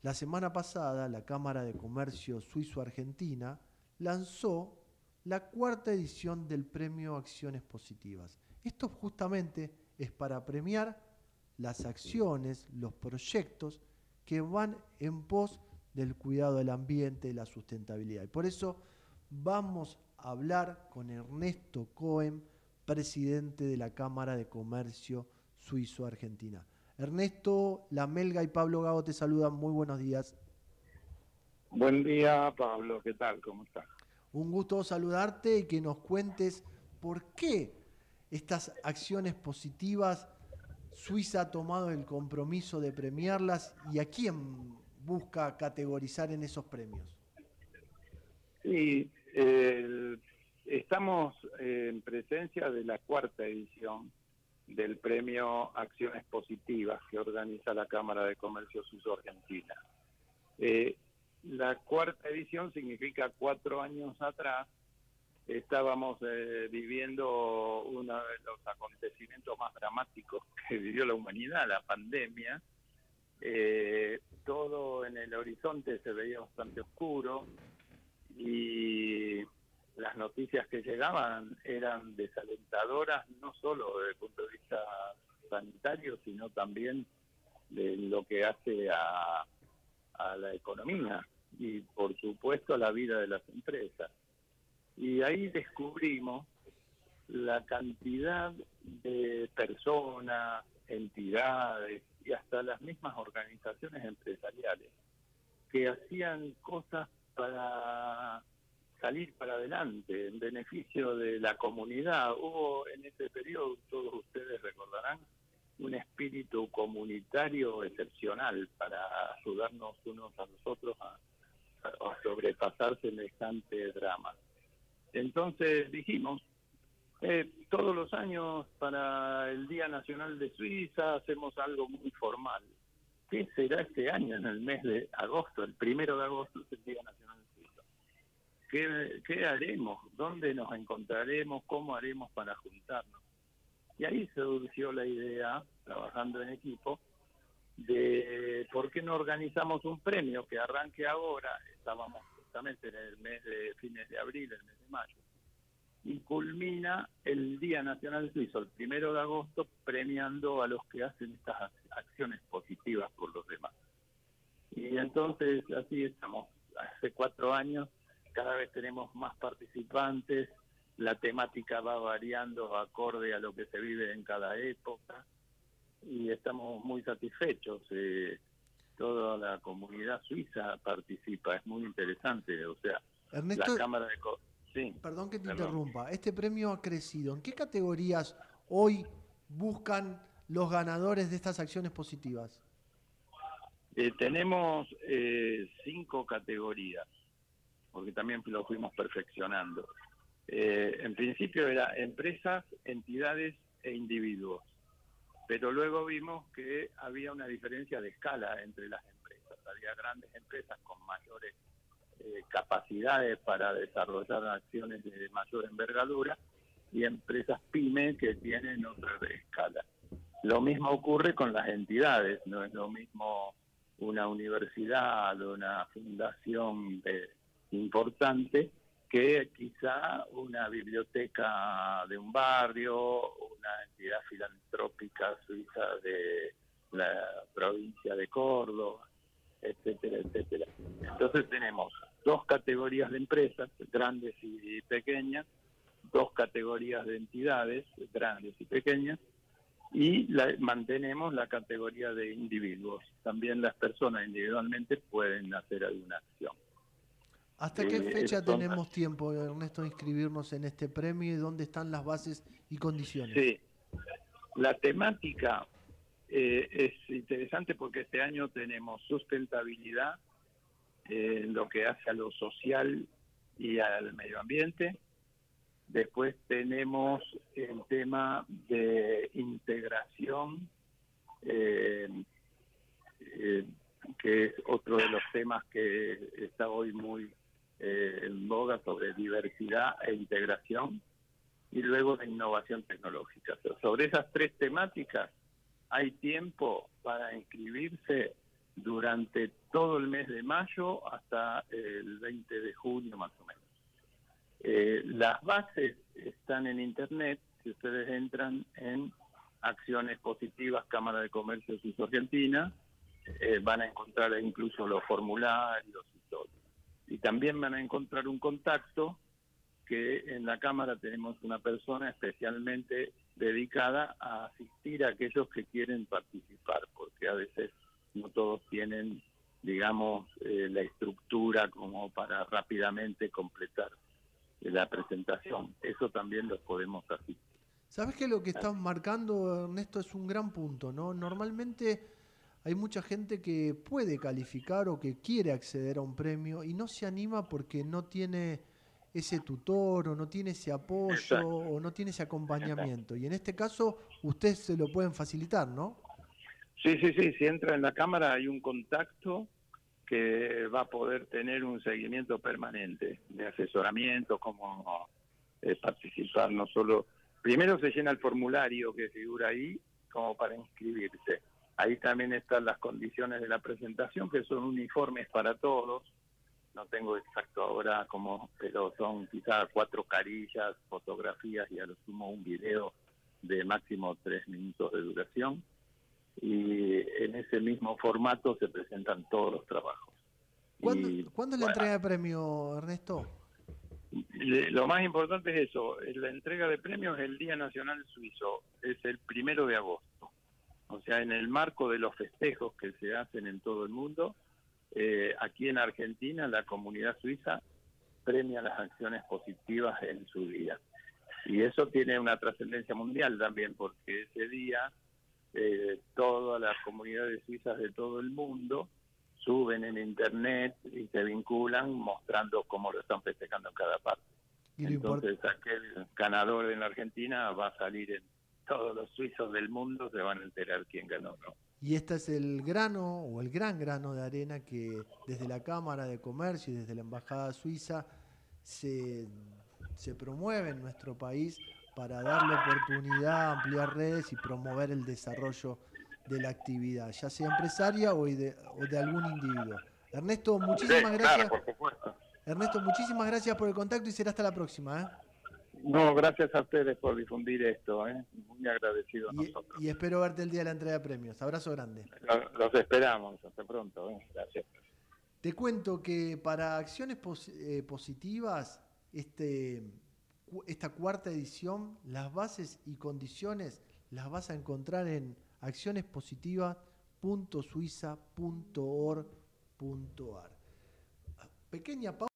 La semana pasada, la Cámara de Comercio Suizo-Argentina lanzó la cuarta edición del Premio Acciones Positivas. Esto justamente es para premiar las acciones, los proyectos que van en pos del cuidado del ambiente y la sustentabilidad. Y por eso vamos a hablar con Ernesto Cohen, presidente de la Cámara de Comercio Suizo-Argentina. Ernesto, La Melga y Pablo Gago te saludan. Muy buenos días. Buen día, Pablo. ¿Qué tal? ¿Cómo estás? Un gusto saludarte y que nos cuentes por qué estas acciones positivas Suiza ha tomado el compromiso de premiarlas y a quién busca categorizar en esos premios. Sí, estamos en presencia de la cuarta edición del Premio Acciones Positivas que organiza la Cámara de Comercio Suizo-Argentina. La cuarta edición significa 4 años atrás estábamos viviendo uno de los acontecimientos más dramáticos que vivió la humanidad, la pandemia. Todo en el horizonte se veía bastante oscuro y las noticias que llegaban eran desalentadoras, no solo desde el punto de vista sanitario, sino también de lo que hace a la economía y, por supuesto, a la vida de las empresas. Y ahí descubrimos la cantidad de personas, entidades y hasta las mismas organizaciones empresariales que hacían cosas para salir para adelante, en beneficio de la comunidad. Hubo en ese periodo, todos ustedes recordarán, un espíritu comunitario excepcional para ayudarnos unos a los otros a sobrepasar semejante drama. Entonces dijimos, todos los años para el Día Nacional de Suiza hacemos algo muy formal. ¿Qué será este año en el mes de agosto? El 1 de agosto es el Día Nacional de Suiza. ¿Qué haremos? ¿Dónde nos encontraremos? ¿Cómo haremos para juntarnos? Y ahí surgió la idea, trabajando en equipo, de por qué no organizamos un premio que arranque ahora. Estábamos justamente en el mes de fines de abril, el mes de mayo, y culmina el Día Nacional Suizo, el 1 de agosto, premiando a los que hacen estas acciones positivas por los demás. Y entonces así estamos. Hace 4 años, cada vez tenemos más participantes, la temática va variando acorde a lo que se vive en cada época, y estamos muy satisfechos. Toda la comunidad suiza participa, es muy interesante. O sea, la Ernesto, Cámara de... Sí, perdón que te perdón. interrumpa, este premio ha crecido. ¿En qué categorías hoy buscan los ganadores de estas acciones positivas? Tenemos 5 categorías, porque también lo fuimos perfeccionando. En principio era empresas, entidades e individuos, pero luego vimos que había una diferencia de escala entre las empresas. Había grandes empresas con mayores capacidades para desarrollar acciones de mayor envergadura y empresas pyme que tienen otra escala. Lo mismo ocurre con las entidades, no es lo mismo una universidad o una fundación importante que quizá una biblioteca de un barrio, una entidad filantrópica suiza de la provincia de Córdoba, etcétera, etcétera. Entonces tenemos 2 categorías de empresas, grandes y pequeñas, 2 categorías de entidades, grandes y pequeñas, y mantenemos la categoría de individuos. También las personas individualmente pueden hacer alguna acción. ¿Hasta qué fecha Son, tenemos tiempo, Ernesto, de inscribirnos en este premio y dónde están las bases y condiciones? sí, la temática es interesante porque este año tenemos sustentabilidad en lo que hace a lo social y al medio ambiente. Después tenemos el tema de integración, eh, eh, que es otro de los temas que está hoy muy en boga, sobre diversidad e integración, y luego de innovación tecnológica. O sea, sobre esas 3 temáticas hay tiempo para inscribirse durante todo el mes de mayo hasta el 20 de junio más o menos. Las bases están en internet. Si ustedes entran en Acciones Positivas, Cámara de Comercio Suizo Argentina, van a encontrar incluso los formularios y todo. Y también van a encontrar un contacto que en la Cámara tenemos una persona especialmente dedicada a asistir a aquellos que quieren participar, porque a veces no todos tienen, digamos, la estructura como para rápidamente completar la presentación. Eso también los podemos asistir. ¿Sabes que lo que estás marcando, Ernesto, es un gran punto, ¿no? Normalmente hay mucha gente que puede calificar o que quiere acceder a un premio y no se anima porque no tiene ese tutor o no tiene ese apoyo Exacto. o no tiene ese acompañamiento. Y en este caso, ustedes se lo pueden facilitar, ¿no? Sí, sí, sí. Si entra en la Cámara hay un contacto que va a poder tener un seguimiento permanente de asesoramiento, como participar, no solo... Primero se llena el formulario que figura ahí como para inscribirse. Ahí también están las condiciones de la presentación, que son uniformes para todos. No tengo exacto ahora cómo, pero son quizás 4 carillas, fotografías y a lo sumo un video de máximo 3 minutos de duración. Y en ese mismo formato se presentan todos los trabajos. ¿Cuándo es la entrega de premio, Ernesto? Lo más importante es eso, la entrega de premios es el Día Nacional Suizo, es el 1 de agosto. O sea, en el marco de los festejos que se hacen en todo el mundo, aquí en Argentina la comunidad suiza premia las acciones positivas en su día. Y eso tiene una trascendencia mundial también, porque ese día todas las comunidades suizas de todo el mundo suben en internet y se vinculan mostrando cómo lo están festejando en cada parte. Entonces aquel ganador en la Argentina va a salir en todos los suizos del mundo, se van a enterar quién ganó, ¿no? Y este es el grano o el gran grano de arena que desde la Cámara de Comercio y desde la Embajada Suiza se promueve en nuestro país para darle oportunidad, ampliar redes y promover el desarrollo de la actividad, ya sea empresaria o de algún individuo. Ernesto, muchísimas gracias. Claro, por supuesto. Ernesto, muchísimas gracias por el contacto y será hasta la próxima, ¿eh? No, gracias a ustedes por difundir esto, ¿eh? Muy agradecido a nosotros. Y espero verte el día de la entrega de premios. Abrazo grande. Los esperamos, hasta pronto, ¿eh? Gracias. Te cuento que para acciones positivas, esta cuarta edición, las bases y condiciones las vas a encontrar en accionespositivas.suiza.org.ar. Pequeña pausa.